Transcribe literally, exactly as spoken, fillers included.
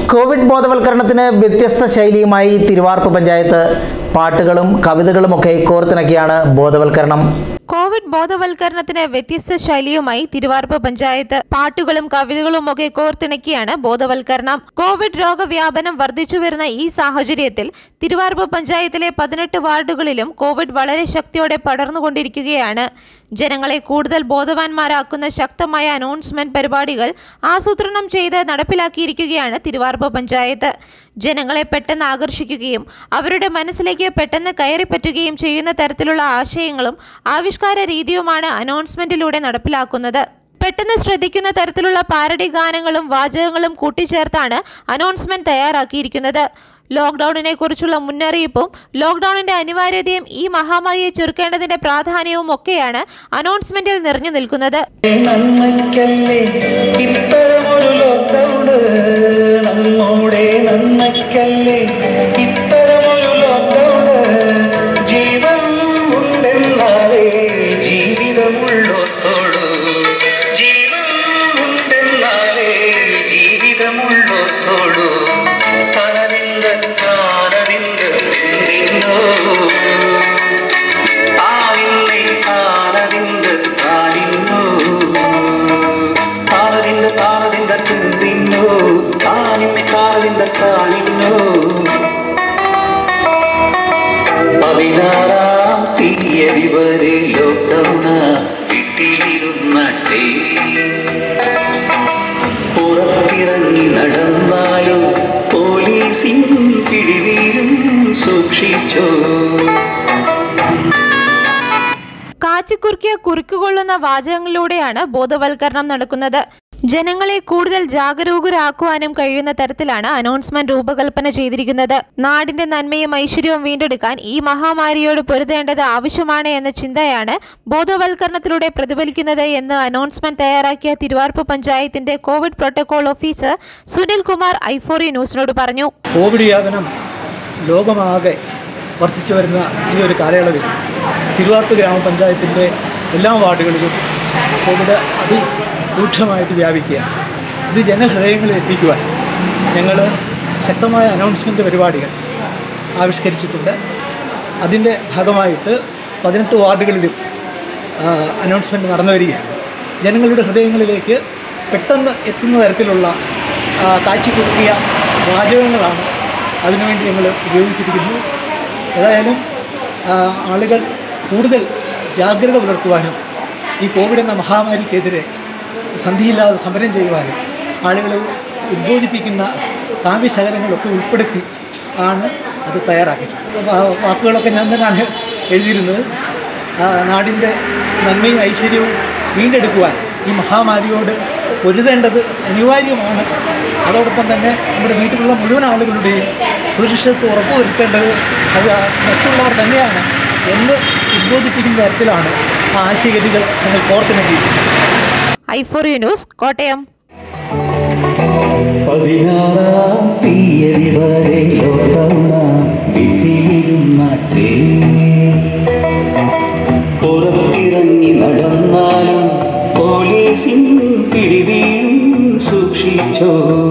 Covid ബോധവൽക്കരണത്തിന് വ്യത്യസ്ത ശൈലിയുമായി തിരുവാർപ്പ് പഞ്ചായത്ത് പാട്ടുകളും കവിതകളുമൊക്കെ കോർത്തിണക്കിയാണ് ബോധവൽക്കരണം. കോവിഡ് ബോധവൽക്കരണത്തിന് വ്യത്യസ്ത ശൈലിയുമായി തിരുവാർപ്പ് പഞ്ചായത്ത് പാട്ടുകളും കവിതകളുമൊക്കെ കോർത്തിണക്കിയാണ് ബോധവൽക്കരണം. കോവിഡ് രോഗവ്യാപനം വർദ്ധിച്ചു വരുന്ന ഈ സാഹചര്യത്തിൽ തിരുവാർപ്പ് പഞ്ചായത്തിലെ പതിനെട്ട് വാർഡുകളിലും കോവിഡ് വളരെ ശക്തിയോടെ പടർന്നുകൊണ്ടിരിക്കുകയാണ്. ജനങ്ങളെ കൂടുതൽ ബോധവാന്മാരാക്കുന്ന ശക്തമായ അനൗൺസ്മെന്റ് പരിപാടികൾ ആസൂത്രണം ചെയ്ത് നടപ്പിലാക്കിയിരിക്കുകയാണ് തിരുവാർപ്പ് പഞ്ചായത്ത്. ജനങ്ങളെ പെട്ടെന്ന് ആകർഷിക്കുകയും അവരുടെ മനസ്സിലേക്ക് പെട്ടെന്ന് കയറിപ്പറ്റുകയും ചെയ്യുന്ന തരത്തിലുള്ള ആശയങ്ങളും ആവിഷ്കാര രീതിയുമാണ് അനൗൺസ്മെന്റിലൂടെ നടപ്പിലാക്കുന്നത്. പെട്ടെന്ന് ശ്രദ്ധിക്കുന്ന തരത്തിലുള്ള പാരഡി ഗാനങ്ങളും വാചകങ്ങളും കൂട്ടിച്ചേർത്താണ് അനൗൺസ്മെന്റ് തയ്യാറാക്കിയിരിക്കുന്നത്. ലോക്ക്ഡൌണിനെ കുറിച്ചുള്ള മുന്നറിയിപ്പും ലോക്ക്ഡൌണിന്റെ അനിവാര്യതയും ഈ മഹാമാരിയെ ചെറുക്കേണ്ടതിന്റെ പ്രാധാന്യവും ഒക്കെയാണ് അനൗൺസ്മെന്റിൽ നിറഞ്ഞു നിൽക്കുന്നത്. പതിനാറാം തീയതി വരെ ലോക്ക്ഡൗൺ വീട്ടിലിരുന്നട്ടെ, പുറത്തിറങ്ങി നടന്നാലും പോലീസിൻ പിടിവീരും സൂക്ഷിച്ചോ. കാച്ചിക്കുറുക്കിയ കുറുക്കുകൊള്ളുന്ന വാചകങ്ങളിലൂടെയാണ് ബോധവൽക്കരണം നടക്കുന്നത്. ജനങ്ങളെ കൂടുതൽ ജാഗരൂകരാക്കുവാനും കഴിയുന്ന തരത്തിലാണ് അനൗൺസ്മെന്റ് രൂപകൽപ്പന ചെയ്തിരിക്കുന്നത്. നാടിന്റെ നന്മയും ഐശ്വര്യവും വീണ്ടെടുക്കാൻ ഈ മഹാമാരിയോട് പൊരുതേണ്ടത് ആവശ്യമാണ് എന്ന ചിന്തയാണ് ബോധവൽക്കരണത്തിലൂടെ പ്രതിഫലിക്കുന്നത് എന്ന് അനൗൺസ്മെന്റ് തയ്യാറാക്കിയ തിരുവാർപ്പ് പഞ്ചായത്തിന്റെ Covid protocol officer Sunil Kumar ഐഫോറി ന്യൂസിനോട് പറഞ്ഞു. കോവിഡ് വ്യാപനം ലോകമാകെ വർദ്ധിച്ചു വരുന്ന ഈ ഒരു കാലയളവിൽ തിരുവാർപ്പ് ഗ്രാമപഞ്ചായത്തിൻ്റെ എല്ലാ വാർഡുകളിലും കോവിഡ് അതിരൂക്ഷമായിട്ട് വ്യാപിക്കുകയാണ്. ഇത് ജനഹൃദയങ്ങളിൽ എത്തിക്കുവാൻ ഞങ്ങൾ ശക്തമായ അനൗൺസ്മെൻറ്റ് പരിപാടികൾ ആവിഷ്കരിച്ചിട്ടുണ്ട്. അതിൻ്റെ ഭാഗമായിട്ട് പതിനെട്ട് വാർഡുകളിലും അനൗൺസ്മെൻറ്റ് നടന്നു വരികയാണ്. ജനങ്ങളുടെ ഹൃദയങ്ങളിലേക്ക് പെട്ടെന്ന് എത്തുന്ന തരത്തിലുള്ള കാഴ്ചക്കുറുക്കിയ വാചകങ്ങളാണ് അതിനുവേണ്ടി ഞങ്ങൾ ഉപയോഗിച്ചിരിക്കുന്നത്. ഏതായാലും ആളുകൾ കൂടുതൽ ജാഗ്രത പുലർത്തുവാനും ഈ കോവിഡ് എന്ന മഹാമാരിക്കെതിരെ സന്ധിയില്ലാതെ സമരം ചെയ്യുവാനും ആളുകളെ ഉദ്ബോധിപ്പിക്കുന്ന കാവ്യശകലങ്ങളൊക്കെ ഉൾപ്പെടുത്തി ആണ് അത് തയ്യാറാക്കിയിട്ടുള്ളത്. വാക്കുകളൊക്കെ ഞാൻ തന്നെയാണ് എഴുതിയിരുന്നത്. നാടിൻ്റെ നന്മയും ഐശ്വര്യവും വീണ്ടെടുക്കുവാൻ ഈ മഹാമാരിയോട് പൊരുതേണ്ടത് അനിവാര്യമാണ്. അതോടൊപ്പം തന്നെ നമ്മുടെ വീട്ടിലുള്ള മുഴുവൻ ആളുകളുടെയും സുരക്ഷിതത്വം ഉറപ്പുവരുത്തേണ്ടത് അത് മറ്റുള്ളവർ തന്നെയാണ് എന്ന് ഉദ്ബോധിപ്പിക്കുന്ന തരത്തിലാണ് ആ ആശയഗതികൾ ഞങ്ങൾ കോർത്തിണക്കിയിരിക്കുന്നത്. ഐഫോറി ന്യൂസ്, കോട്ടയം. പതിനാറാം തീയതി വരെ വീട്ടിലിരുന്നട്ടെ, പുറത്തിറങ്ങി നടന്നാലും പോലീസിൻ പിടിവീഴും സൂക്ഷിച്ചോ.